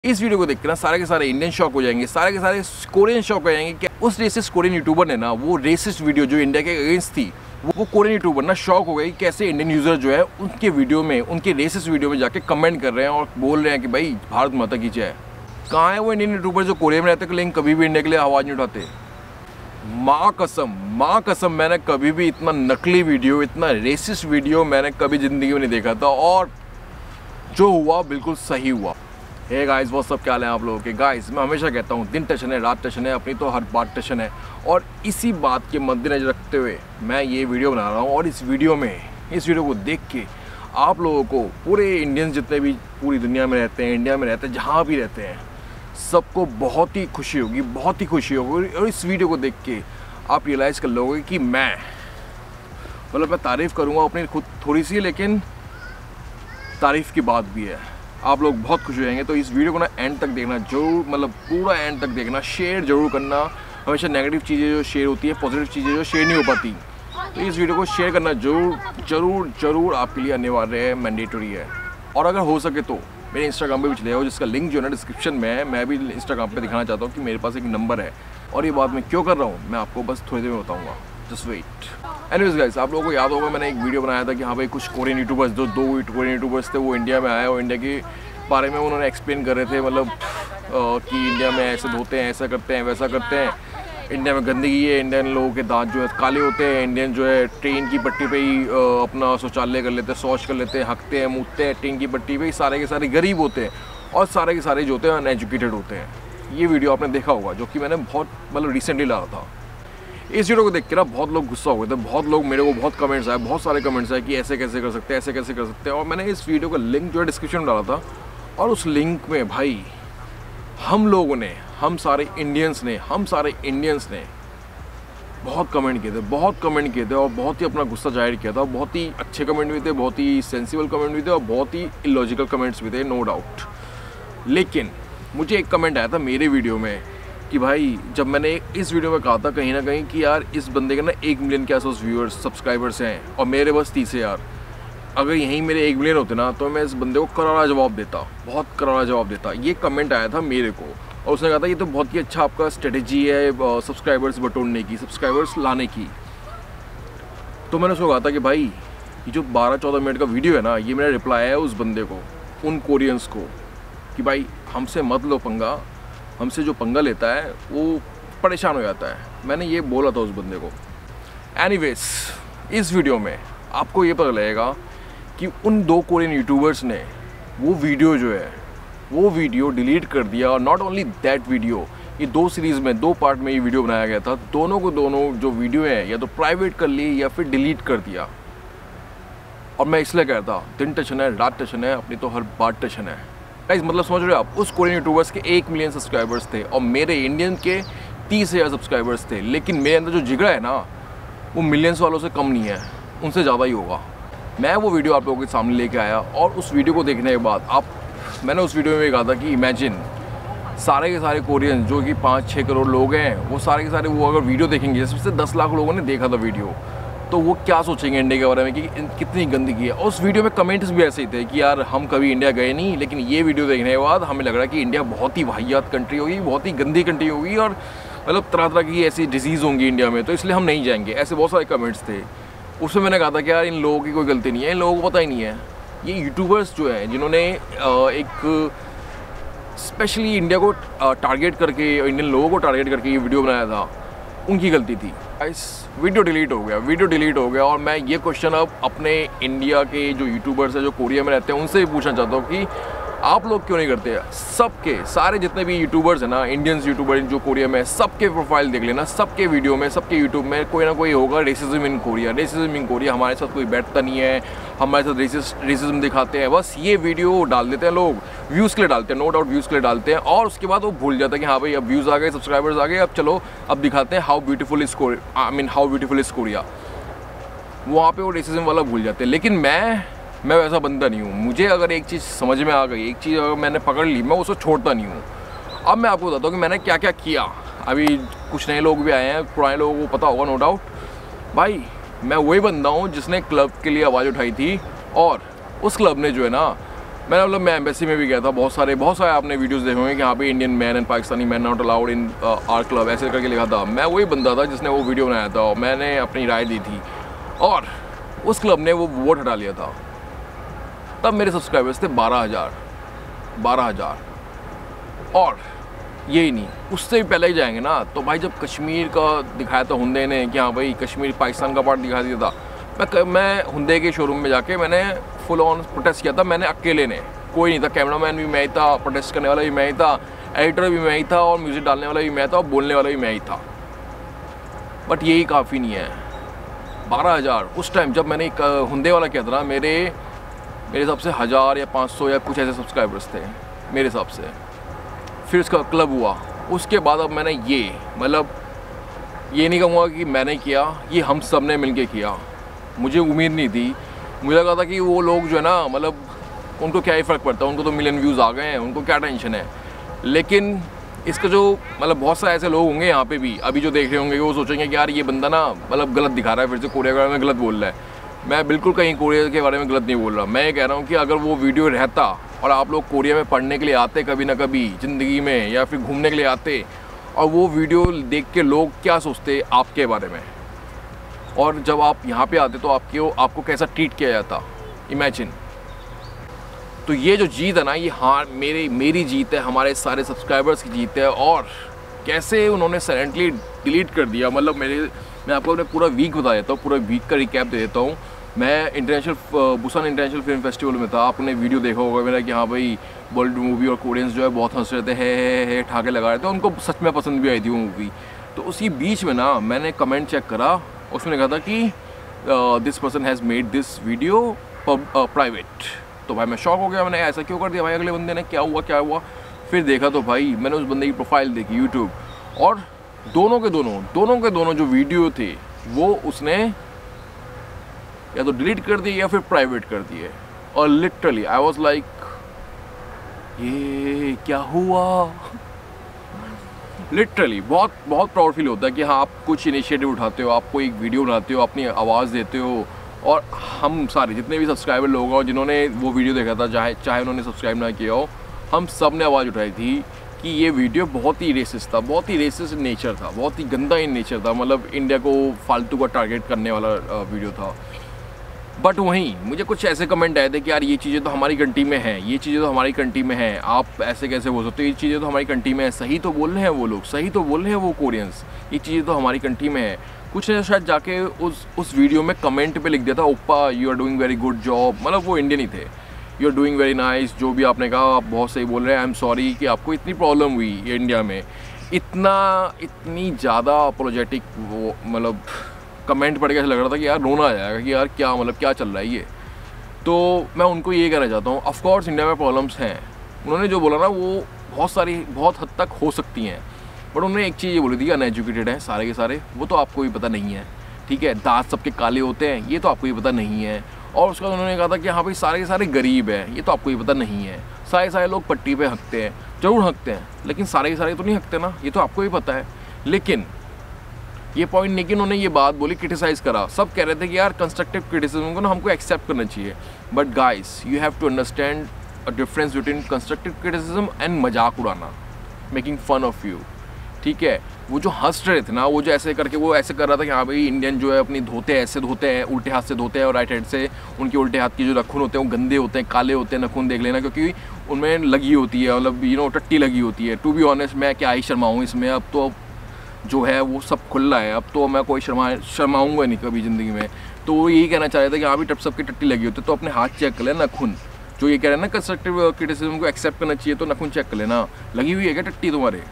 इस वीडियो को देखकर ना सारे के सारे इंडियन शॉक हो जाएंगे, सारे के सारे कोरियन शॉक हो जाएंगे। क्या उस रेसिस्ट कोरियन यूट्यूबर ने ना वो रेसिस्ट वीडियो जो इंडिया के अगेंस्ट थी, वो कोरियन यूट्यूबर ना शॉक हो गई कैसे इंडियन यूजर जो है उनके वीडियो में, उनके रेसिस्ट वीडियो में जाके कमेंट कर रहे हैं और बोल रहे हैं कि भाई भारत माता की जय। कहाँ है वो इंडियन यूट्यूबर जो कोरिया में रहते हैं लेकिन कभी भी इंडिया के लिए आवाज़ नहीं उठाते। माँ कसम मैंने कभी भी इतना नकली वीडियो, इतना रेसिस्ट वीडियो मैंने कभी ज़िंदगी में नहीं देखा था और जो हुआ बिल्कुल सही हुआ। हे गाइस, वो सब क्या हाल है आप लोगों के। गाइस, मैं हमेशा कहता हूँ दिन टशन है, रात टशन है, अपनी तो हर बात टशन है और इसी बात के मद्देनजर रखते हुए मैं ये वीडियो बना रहा हूँ। और इस वीडियो को देख के आप लोगों को, पूरे इंडियंस जितने भी पूरी दुनिया में रहते हैं, इंडिया में रहते हैं, जहाँ भी रहते हैं, सबको बहुत ही खुशी होगी, बहुत ही खुशी होगी। और इस वीडियो को देख के आप रियलाइज़ कर लोगे कि मैं तारीफ़ करूँगा अपनी खुद थोड़ी सी, लेकिन तारीफ़ की बात भी है। आप लोग बहुत खुश हो जाएंगे। तो इस वीडियो को ना एंड तक देखना जरूर, पूरा एंड तक देखना, शेयर जरूर करना। हमेशा नेगेटिव चीज़ें जो शेयर होती है, पॉजिटिव चीज़ें जो शेयर नहीं हो पाती, तो इस वीडियो को शेयर करना जरूर आपके लिए अनिवार्य है, मैंडेटरी है। और अगर हो सके तो मेरे इंस्टाग्राम पे भी चले जाओ, जिसका लिंक जो है ना डिस्क्रिप्शन में है। मैं भी इंस्टाग्राम पे दिखाना चाहता हूँ कि मेरे पास एक नंबर है और ये बात मैं क्यों कर रहा हूँ मैं आपको बस थोड़ी देर में बताऊँगा। Just wait. एनीवेज गाइस, आप लोगों को याद होगा मैंने एक वीडियो बनाया था कि हाँ भाई कुछ कोरियन यूट्यूबर्स, जो दो कोरियन यूट्यूबर्स थे, वो इंडिया में आए और इंडिया के बारे में उन्होंने एक्सप्लेन कर रहे थे, कि इंडिया में ऐसे धोते हैं, ऐसा करते हैं, वैसा करते हैं, इंडिया में गंदगी है, इंडियन लोगों के दांत जो है काले होते हैं, इंडियन जो है ट्रेन की पट्टी पे ही अपना शौचालय कर लेते हैं, शौच कर लेते हैं, हकते हैं, मूतते हैं ट्रेन की पट्टी पे ही, सारे के सारे गरीब होते हैं और सारे के सारे जो होते हैं अनएजुकेटेड होते हैं। ये वीडियो आपने देखा होगा, जो कि मैंने बहुत रिसेंटली लाया था। इस वीडियो को देख के ना बहुत लोग गुस्सा हो गए थे, बहुत लोग, मेरे को बहुत कमेंट्स आए, बहुत सारे कमेंट्स आए कि ऐसे कैसे कर सकते हैं, ऐसे कैसे कर सकते हैं। और मैंने इस वीडियो का लिंक जो है डिस्क्रिप्शन में डाला था और उस लिंक में भाई हम लोगों ने, हम सारे इंडियंस ने बहुत कमेंट किए थे और बहुत ही अपना गुस्सा जाहिर किया था। बहुत ही अच्छे कमेंट भी थे, बहुत ही सेंसिबल कमेंट भी थे और बहुत ही इलॉजिकल कमेंट्स भी थे, नो डाउट। लेकिन मुझे एक कमेंट आया था मेरे वीडियो में कि भाई, जब मैंने इस वीडियो में कहा था कहीं ना कहीं कि यार इस बंदे के ना 1 मिलियन के आसपास व्यूअर्स, सब्सक्राइबर्स हैं और मेरे बस 30 है यार, अगर यहीं मेरे 1 मिलियन होते ना तो मैं इस बंदे को करारा जवाब देता, बहुत करारा जवाब देता। ये कमेंट आया था मेरे को और उसने कहा था ये तो बहुत ही अच्छा आपका स्ट्रेटेजी है सब्सक्राइबर्स बटोरने की, सब्सक्राइबर्स लाने की। तो मैंने उसको कहा था कि भाई ये जो 12-14 मिनट का वीडियो है ना, ये मेरा रिप्लाई है उस बंदे को, उन कोरियंस को, कि भाई हमसे मत लो पंगा, हमसे जो पंगा लेता है वो परेशान हो जाता है। मैंने ये बोला था उस बंदे को। एनीवेज, इस वीडियो में आपको ये पता लगेगा कि उन 2 कोरियन यूट्यूबर्स ने वो वीडियो जो है वो वीडियो डिलीट कर दिया। और नॉट ओनली दैट वीडियो, ये 2 सीरीज़ में 2 पार्ट में ये वीडियो बनाया गया था। दोनों को दोनों जो वीडियो है या तो प्राइवेट कर ली या फिर डिलीट कर दिया। और मैं इसलिए कह रहा था दिन टशन है, रात टशन है, अपनी तो हर बात टशन है। गाइस, मतलब समझ रहे हो आप, उस कोरियन यूट्यूबर्स के 1 मिलियन सब्सक्राइबर्स थे और मेरे इंडियन के 30,000 सब्सक्राइबर्स थे। लेकिन मेरे अंदर जो जिगरा है ना, वो मिलियंस वालों से कम नहीं है, उनसे ज़्यादा ही होगा। मैं वो वीडियो आप लोगों के सामने लेके आया और उस वीडियो को देखने के बाद मैंने उस वीडियो में कहा था कि इमेजिन सारे के सारे कोरियन जो कि 5-6 करोड़ लोग हैं, वो सारे के सारे वो अगर वीडियो देखेंगे, सबसे 10 लाख लोगों ने देखा था वीडियो, तो वो क्या सोचेंगे इंडिया के बारे में कि कितनी गंदगी है। और उस वीडियो में कमेंट्स भी ऐसे ही थे कि यार हम कभी इंडिया गए नहीं, लेकिन ये वीडियो देखने के बाद हमें लग रहा है कि इंडिया बहुत ही वाहियात कंट्री होगी, बहुत ही गंदी कंट्री होगी और तरह तरह की ऐसी डिजीज़ होंगी इंडिया में, तो इसलिए हम नहीं जाएंगे। ऐसे बहुत सारे कमेंट्स थे। उसमें मैंने कहा था कि यार इन लोगों की कोई गलती नहीं है, इन लोगों को पता ही नहीं है। ये यूट्यूबर्स जो हैं जिन्होंने एक स्पेशली इंडिया को टारगेट करके, इंडियन लोगों को टारगेट करके ये वीडियो बनाया था, उनकी गलती थी। इस वीडियो डिलीट हो गया और मैं ये क्वेश्चन अब अपने इंडिया के जो यूट्यूबर्स हैं जो कोरिया में रहते हैं उनसे भी पूछना चाहता हूँ कि आप लोग क्यों नहीं करते। सबके सारे जितने भी यूट्यूबर्स हैं ना, इंडियंस यूट्यूबर जो कोरिया में, सबके प्रोफाइल देख लेना, सबके वीडियो में, सबके यूट्यूब में कोई ना कोई होगा रेसिज्म इन कोरिया, हमारे साथ कोई बैठता नहीं है, हमारे साथ रेसिज्म दिखाते हैं। बस ये वीडियो डाल देते हैं लोग, व्यूज़ के लिए डालते हैं, नो डाउट व्यूज़ के लिए डालते हैं और उसके बाद वो भूल जाते हैं कि हाँ भाई अब व्यूज़ आ गए, सब्सक्राइबर्स आ गए, अब चलो अब दिखाते हैं हाउ ब्यूटीफुल इज़ कोरिया। वहाँ पे वो रेसिज्म वाला भूल जाते हैं। लेकिन मैं वैसा बंदा नहीं हूँ। मुझे अगर एक चीज़ समझ में आ गई, एक चीज़ अगर मैंने पकड़ ली, मैं उसको छोड़ता नहीं हूँ। अब मैं आपको बताता हूँ कि मैंने क्या क्या किया। अभी कुछ नए लोग भी आए हैं, पुराने लोगों को पता होगा नो डाउट। भाई मैं वही बंदा हूँ जिसने क्लब के लिए आवाज़ उठाई थी और उस क्लब ने जो है ना मैं एम्बेसी में भी गया था, बहुत सारे आपने वीडियोस देखे होंगे कि यहाँ पे Indian man and Pakistani man not allowed in our club ऐसे करके लिखा था। मैं वही बंदा था जिसने वो वीडियो बनाया था, मैंने अपनी राय दी थी और उस क्लब ने वो वोट हटा लिया था। तब मेरे सब्सक्राइबर्स थे 12,000 और यही नहीं, उससे भी पहले ही जाएंगे ना। तो भाई जब कश्मीर का दिखाया था हुंडई ने कि हाँ भाई कश्मीर पाकिस्तान का पार्ट दिखा दिया था, मैं हुंडई के शोरूम में जाके मैंने फुल ऑन प्रोटेस्ट किया था। मैंने अकेले ने, कोई नहीं था, कैमरामैन भी मैं ही था, प्रोटेस्ट करने वाला भी मैं ही था, एडिटर भी मैं ही था और म्यूज़िक डालने वाला भी मैं था और बोलने वाला भी मैं ही था। बट यही काफ़ी नहीं है। 12,000 उस टाइम जब मैंने हुंडई वाला किया था ना, मेरे हिसाब से 1000 या 500 या कुछ ऐसे सब्सक्राइबर्स थे मेरे हिसाब से। फिर उसका क्लब हुआ, उसके बाद अब मैंने ये नहीं कहूँगा कि मैंने किया, ये हम सब ने मिल के किया। मुझे उम्मीद नहीं थी, मुझे लगा था कि वो लोग जो है ना उनको क्या ही फ़र्क पड़ता है, उनको तो मिलियन व्यूज़ आ गए हैं, उनको क्या टेंशन है। लेकिन इसका जो बहुत सारे ऐसे लोग होंगे यहाँ पे भी अभी जो देख रहे होंगे, वो सोचेंगे कि यार ये बंदा ना गलत दिखा रहा है, फिर से कोरिया के बारे में गलत बोल रहा है। मैं बिल्कुल कहीं कोरिया के बारे में गलत नहीं बोल रहा। मैं ये कह रहा हूँ कि अगर वो वीडियो रहता और आप लोग कोरिया में पढ़ने के लिए आते कभी ना कभी ज़िंदगी में, या फिर घूमने के लिए आते, और वो वीडियो देख के लोग क्या सोचते आपके बारे में, और जब आप यहाँ पे आते तो आपको कैसा ट्रीट किया जाता, इमेजिन। तो ये जो जीत है ना, ये हाँ मेरी जीत है, हमारे सारे सब्सक्राइबर्स की जीत है। और कैसे उन्होंने साइलेंटली डिलीट कर दिया, मैं आपको अपने पूरा वीक बता देता हूँ, पूरा वीक का रिकैप दे देता हूँ। मैं बुसान इंटरनेशनल फिल्म फेस्टिवल में था, आपने वीडियो देखा होगा मेरा कि हाँ भाई बॉलीवुड मूवी और कोरियंस जो है बहुत हंस रहे थे, है ठाके लगा रहे थे, उनको सच में पसंद भी आई थी वो मूवी। तो उसी बीच में ना मैंने कमेंट चेक करा, उसमें लिखा था कि this person has made this video private. तो भाई मैं शॉक हो गया, मैंने ऐसा क्यों कर दिया भाई अगले बंदे ने, क्या हुआ। फिर देखा तो भाई मैंने उस बंदे की प्रोफाइल देखी यूट्यूब, और दोनों के दोनों जो वीडियो थे वो उसने या तो डिलीट कर दिए या फिर प्राइवेट कर दिए। और लिटरली आई वाज लाइक ये क्या हुआ। लिटरली बहुत प्राउड फील होता है कि हाँ आप कुछ इनिशिएटिव उठाते हो, आप कोई एक वीडियो बनाते हो, अपनी आवाज़ देते हो। और हम सारे जितने भी सब्सक्राइबर लोग हो जिन्होंने वो वीडियो देखा था, चाहे उन्होंने सब्सक्राइब ना किया हो, हम सब ने आवाज़ उठाई थी कि ये वीडियो बहुत ही रेसिस्ट था, बहुत ही रेसिस्ट नेचर था, बहुत ही गंदा इन नेचर था, इंडिया को फालतू का टारगेट करने वाला वीडियो था। बट वहीं मुझे कुछ ऐसे कमेंट आए थे कि यार ये चीज़ें तो हमारी कंट्री में हैं, ये चीज़ें तो हमारी कंट्री में हैं, आप ऐसे कैसे बोल सकते हो, ये चीज़ें तो हमारी कंट्री में है, सही तो बोल रहे हैं वो लोग, सही तो बोल रहे हैं वो कोरियंस, ये चीज़ें तो हमारी कंट्री में है। कुछ ने शायद जाके उस वीडियो में कमेंट पे लिख दिया था, ओप्पा you are doing very good job, वो इंडियन ही थे, you are doing very nice, जो भी आपने कहा आप बहुत सही बोल रहे हैं, आई एम सॉरी कि आपको इतनी प्रॉब्लम हुई इंडिया में। इतनी ज़्यादा अपोलोजेटिक वो कमेंट पढ़ के ऐसा लग रहा था कि यार रोना आ जाएगा कि यार क्या चल रहा है ये। तो मैं उनको ये कहना चाहता हूँ, ऑफ कोर्स इंडिया में प्रॉब्लम्स हैं, उन्होंने जो बोला ना वो बहुत हद तक हो सकती हैं, बट उन्होंने एक चीज़ ये बोली थी कि अनएजुकेटेड हैं सारे के सारे, वो तो आपको भी पता नहीं है, ठीक है, दांत सबके काले होते हैं, ये तो आपको भी पता नहीं है। और उसका उन्होंने कहा था कि हाँ भाई सारे के सारे गरीब हैं, ये तो आपको भी पता नहीं है, सारे लोग पट्टी पे हंकते हैं, ज़रूर हंकते हैं, लेकिन सारे के सारे तो नहीं हंकते ना, ये तो आपको भी पता है। लेकिन ये पॉइंट नहीं कि उन्होंने ये बात बोली, क्रिटिसाइज़ करा, सब कह रहे थे कि यार कंस्ट्रक्टिव क्रिटिसिज्म को ना हमको एक्सेप्ट करना चाहिए, but guys you have to understand a difference between constructive criticism and मजाक उड़ाना, मेकिंग फन ऑफ यू, ठीक है। वो जो हंस रहे थे ना, वो जो ऐसे करके वो ऐसे कर रहा था कि हाँ भाई इंडियन जो है अपनी धोते ऐसे धोते हैं, उल्टे हाथ से धोते हैं, और राइट हैंड से उनके उल्टे हाथ की जो नखून होते हैं वो गंदे होते हैं, काले होते हैं नखून, देख लेना, क्योंकि उनमें लगी होती है, टट्टी लगी होती है। टू बी ऑनेस्ट मैं क्या ही शर्माऊँ इसमें, अब तो जो है वो सब खुला है, अब तो मैं कोई शर्माऊँगा नहीं कभी ज़िंदगी में। तो वो यही कहना चाह रहे थे कि हाँ भी सबकी टट्टी लगी होती है, तो अपने हाथ चेक कर लेना, नखून जो ये कह रहे हैं ना कंस्ट्रक्टिव क्रिटिसिज्म को एक्सेप्ट करना चाहिए, तो नखून चेक कर लेना, लगी हुई है क्या टट्टी तुम्हारे।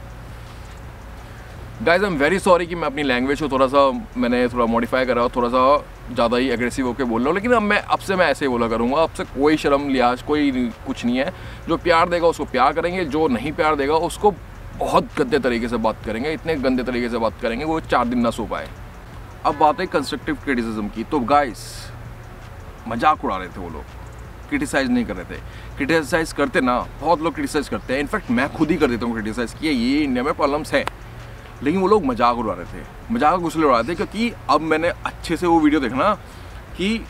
Guys I am very sorry कि मैं अपनी लैंग्वेज को मैंने थोड़ा मॉडिफाई करा, थोड़ा सा ज़्यादा ही एग्रेसिव होकर बोल रहा हूँ, लेकिन अब से मैं ऐसे ही बोला करूँगा, अब से कोई शर्म लिहाज कोई कुछ नहीं है। जो प्यार देगा उसको प्यार करेंगे, जो नहीं प्यार देगा उसको बहुत गंदे तरीके से बात करेंगे, इतने गंदे तरीके से बात करेंगे वो 4 दिन ना सो पाए। अब बात है कंस्ट्रक्टिव क्रिटिसिज्म की, तो गाइस मजाक उड़ा रहे थे वो लोग, क्रिटिसाइज़ नहीं कर रहे थे। क्रिटिसाइज़ करते ना, बहुत लोग क्रिटिसाइज़ करते हैं, इनफैक्ट मैं खुद ही कर देता हूँ क्रिटिसाइज़ किया, ये इंडिया में प्रॉब्लम्स है, लेकिन वो लोग मजाक उड़ा रहे थे, मजाक इसलिए उड़ा रहे थे क्योंकि अब मैंने अच्छे से वो वीडियो देखना कि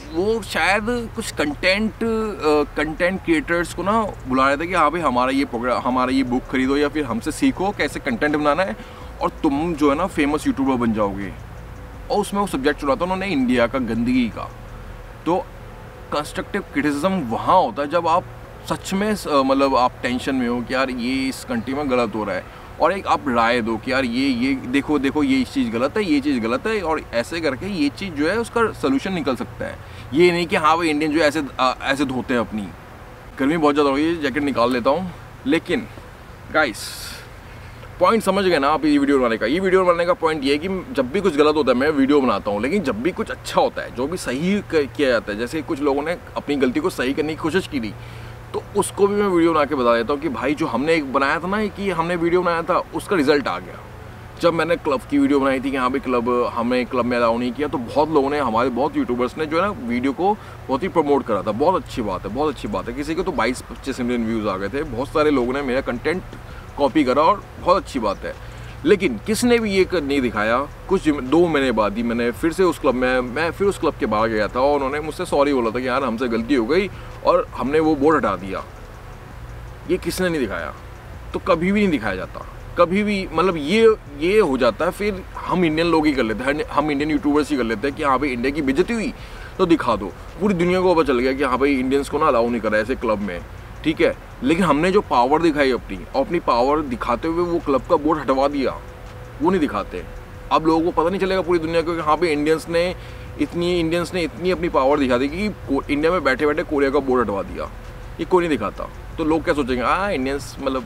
वो शायद कुछ कंटेंट क्रिएटर्स को ना बुला रहे थे कि हाँ भाई हमारा ये बुक खरीदो या फिर हमसे सीखो कैसे कंटेंट बनाना है और तुम जो है ना फेमस यूट्यूबर बन जाओगे। और उसमें वो सब्जेक्ट चुना था उन्होंने इंडिया का, गंदगी का। तो कंस्ट्रक्टिव क्रिटिसिज्म वहाँ होता है जब आप सच में मतलब आप टेंशन में हो कि यार ये इस कंट्री में गलत हो रहा है, और एक आप राय दो कि यार ये देखो ये चीज़ गलत है, ये चीज़ गलत है, और ऐसे करके ये चीज़ जो है उसका सोल्यूशन निकल सकता है। ये नहीं कि हाँ भाई इंडियन जो ऐसे धोते हैं अपनी। गर्मी बहुत ज़्यादा हो रही है, जैकेट निकाल लेता हूँ। लेकिन गाइस पॉइंट समझ गए ना आप ये वीडियो बनाने का। ये वीडियो बनाने का पॉइंट ये है कि जब भी कुछ गलत होता है मैं वीडियो बनाता हूँ, लेकिन जब भी कुछ अच्छा होता है, जो भी सही किया जाता है, जैसे कुछ लोगों ने अपनी गलती को सही करने की कोशिश की थी, तो उसको भी मैं वीडियो बना के बता देता हूँ कि भाई जो हमने एक बनाया था ना, कि हमने वीडियो बनाया था उसका रिजल्ट आ गया। जब मैंने क्लब की वीडियो बनाई थी कि हाँ भाई हमें क्लब में अलाउ नहीं किया, तो बहुत लोगों ने, हमारे बहुत यूट्यूबर्स ने जो है ना वीडियो को बहुत ही प्रमोट करा था। बहुत अच्छी बात है, बहुत अच्छी बात है। किसी को तो 22-25 मिलियन व्यूज़ आ गए थे। बहुत सारे लोगों ने मेरा कंटेंट कॉपी करा और बहुत अच्छी बात है। लेकिन किसने भी ये नहीं दिखाया। कुछ 2 महीने बाद ही मैंने फिर से उस क्लब में, मैं फिर उस क्लब के बाहर गया था और उन्होंने मुझसे सॉरी बोला था कि यार हमसे गलती हो गई और हमने वो बोर्ड हटा दिया। ये किसने नहीं दिखाया। तो कभी भी नहीं दिखाया जाता, कभी भी। मतलब ये हो जाता है, फिर हम इंडियन लोग ही कर लेते हैं, हम इंडियन यूट्यूबर्स ही कर लेते हैं कि हाँ भाई इंडिया की बेइज्जती हुई तो दिखा दो। पूरी दुनिया को पता चल गया कि हाँ भाई इंडियंस को ना अलाउ नहीं कर रहा है ऐसे क्लब में, ठीक है। लेकिन हमने जो पावर दिखाई अपनी, और अपनी पावर दिखाते हुए वो क्लब का बोर्ड हटवा दिया, वो नहीं दिखाते। अब लोगों को पता नहीं चलेगा पूरी दुनिया को कि हाँ भाई इंडियंस ने इतनी अपनी पावर दिखा दी कि इंडिया में बैठे बैठे कोरिया का बोर्ड हटवा दिया। ये कोई नहीं दिखाता। तो लोग क्या सोचेंगे, इंडियंस मतलब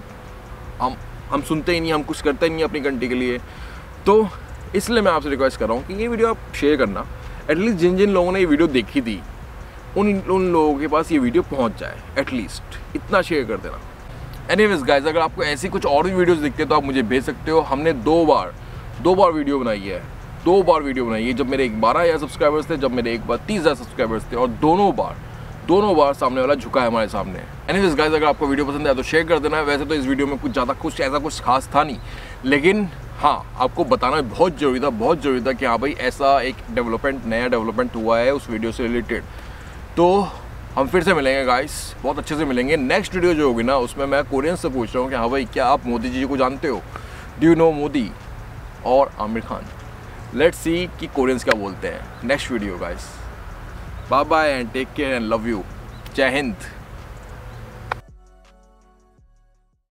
हम सुनते ही नहीं, हम कुछ करते ही नहीं अपनी कंट्री के लिए। तो इसलिए मैं आपसे रिक्वेस्ट कर रहा हूँ कि ये वीडियो आप शेयर करना। एटलीस्ट जिन लोगों ने ये वीडियो देखी थी उन लोगों के पास ये वीडियो पहुंच जाए, एटलीस्ट इतना शेयर कर देना। एनीवेज गाइस, अगर आपको ऐसी कुछ और भी वीडियोस दिखते तो आप मुझे भेज सकते हो। हमने 2 बार वीडियो बनाई है, 2 बार वीडियो बनाई है। जब मेरे 12,000 सब्सक्राइबर्स थे, जब मेरे एक बार 30,000 सब्सक्राइबर्स थे, और दोनों बार सामने वाला झुका है हमारे सामने। एनीवेज गाइस, अगर आपको वीडियो पसंद आया तो शेयर कर देना। वैसे तो इस वीडियो में ऐसा कुछ खास था नहीं, लेकिन हाँ आपको बताना बहुत ज़रूरी था कि हाँ भाई ऐसा एक नया डेवलपमेंट हुआ है उस वीडियो से रिलेटेड। तो हम फिर से मिलेंगे गाइस, बहुत अच्छे से मिलेंगे। नेक्स्ट वीडियो जो होगी ना, उसमें मैं कोरियन से पूछ रहा हूँ कि हाँ भाई क्या आप मोदी जी को जानते हो? डू यू नो मोदी और आमिर खान? लेट्स सी कि कोरियंस क्या बोलते हैं। Next video guys, bye bye and take care and love you. जय हिंद।